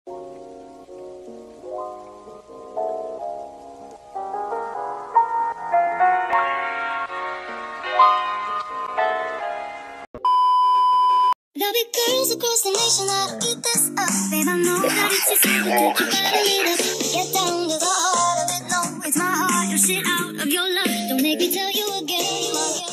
There'll be girls across the nation that'll eat this up. Babe, I know that it's just you, but you gotta lead up. Get down to the heart of it, no, it's my heart. You're shit out of your love. Don't make me tell you again.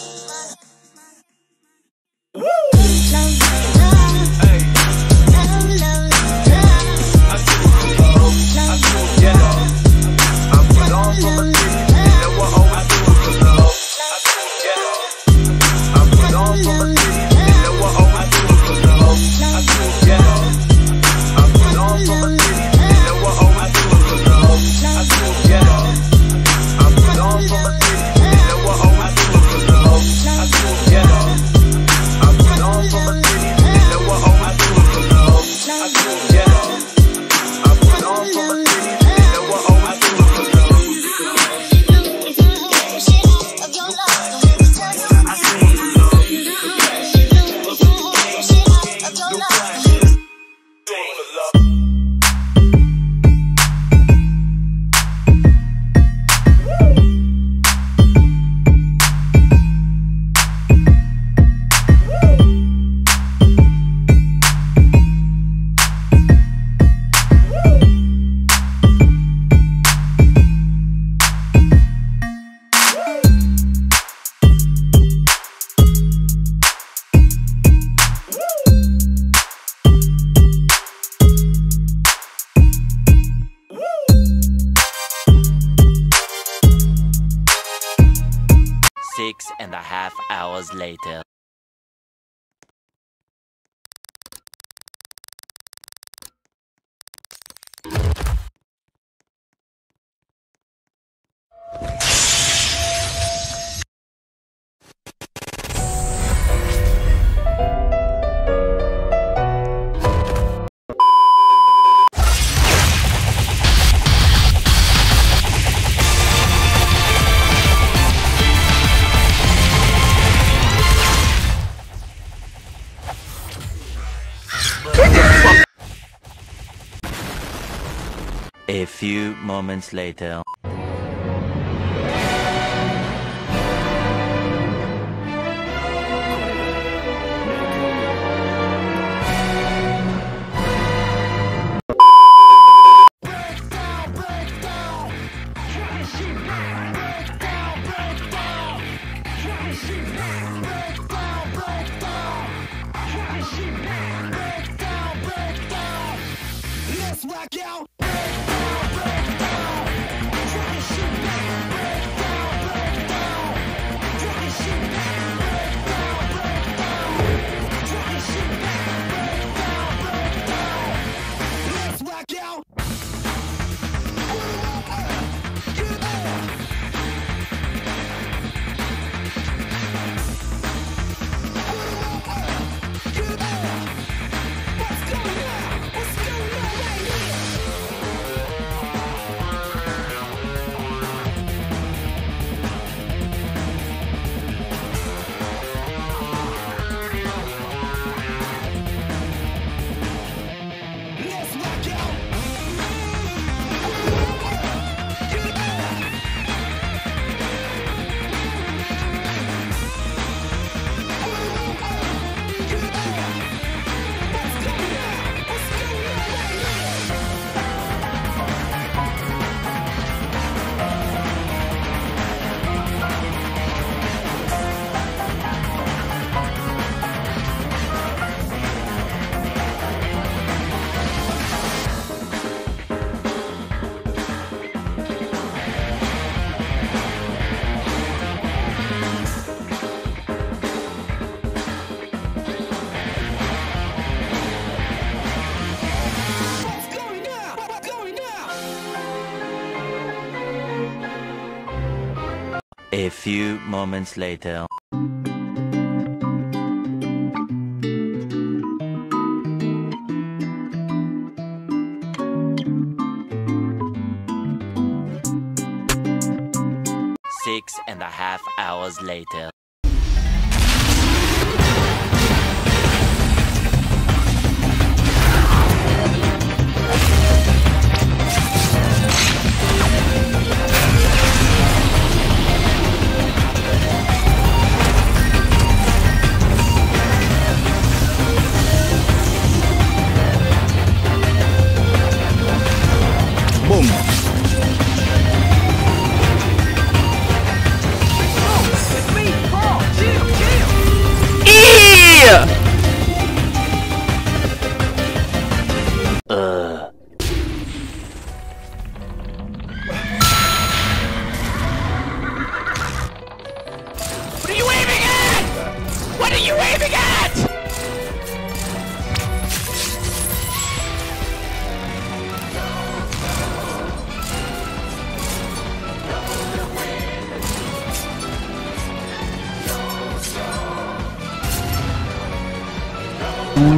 Love, love, love. Hey. Love, love, love. I see you love. I see you love. I put on for my city. You know what always do it for love. I see you love. I put on for my city. You know what always do it for love. I see you love. I put on for my city. You know what always do it for love. I see you love. I put on for my city. You know what always do it for love. I see you love. I put on for my city. You know what always do it for love. I see you love. I put on for my city. You know what always do it for love. It's my heart. You're shit out of your love. Don't make me tell you again. I see you love. It's my heart. You're shit out of your love. Six and a half hours later. A few moments later. Let's rock out. Let's rock out. A few moments later. Six and a half hours later.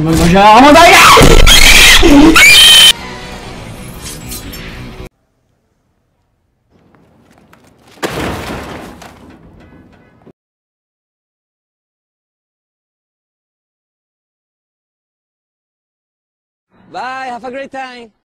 Bye, have a great time.